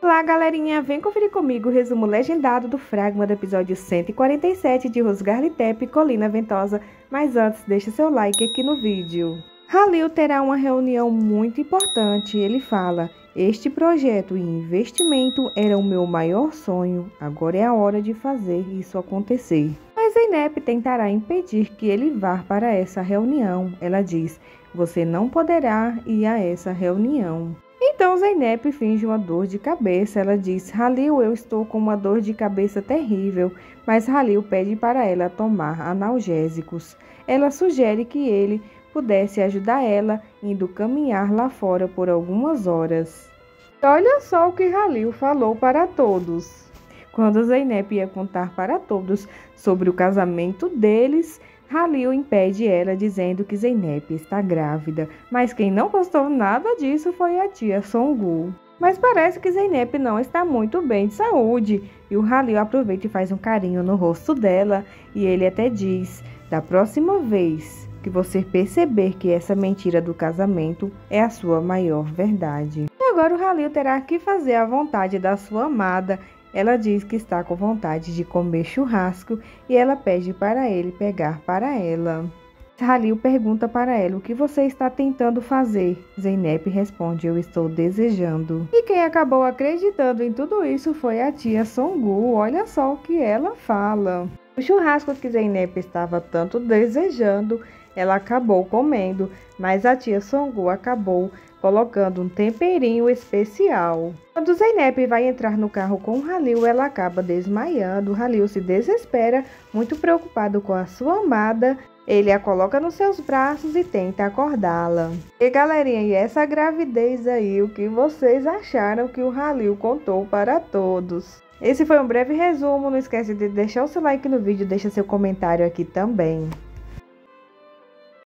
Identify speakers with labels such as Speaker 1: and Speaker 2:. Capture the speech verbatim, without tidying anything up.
Speaker 1: Olá, galerinha, vem conferir comigo o resumo legendado do fragma do episódio cento e quarenta e sete de Rosgarlitep, Colina Ventosa, mas antes deixa seu like aqui no vídeo. Halil terá uma reunião muito importante, ele fala: este projeto e investimento era o meu maior sonho, agora é a hora de fazer isso acontecer. Mas Zeynep tentará impedir que ele vá para essa reunião, ela diz: você não poderá ir a essa reunião. Então Zeynep finge uma dor de cabeça, ela diz: Halil, eu estou com uma dor de cabeça terrível, mas Halil pede para ela tomar analgésicos. Ela sugere que ele pudesse ajudar ela indo caminhar lá fora por algumas horas. Olha só o que Halil falou para todos. Quando Zeynep ia contar para todos sobre o casamento deles, Halil impede ela, dizendo que Zeynep está grávida, mas quem não gostou nada disso foi a tia Songu. Mas parece que Zeynep não está muito bem de saúde, e o Halil aproveita e faz um carinho no rosto dela, e ele até diz: da próxima vez que você perceber que essa mentira do casamento é a sua maior verdade. E agora o Halil terá que fazer a vontade da sua amada. Ela diz que está com vontade de comer churrasco e ela pede para ele pegar para ela. Halil pergunta para ela: o que você está tentando fazer? Zeynep responde: eu estou desejando. E quem acabou acreditando em tudo isso foi a tia Songu. Olha só o que ela fala. O churrasco que Zeynep estava tanto desejando, ela acabou comendo, mas a tia Songu acabou colocando um temperinho especial. Quando Zeynep vai entrar no carro com Halil, ela acaba desmaiando. Halil se desespera, muito preocupado com a sua amada. Ele a coloca nos seus braços e tenta acordá-la. E galerinha, e essa gravidez aí, o que vocês acharam que o Halil contou para todos? Esse foi um breve resumo, não esquece de deixar o seu like no vídeo, deixa seu comentário aqui também.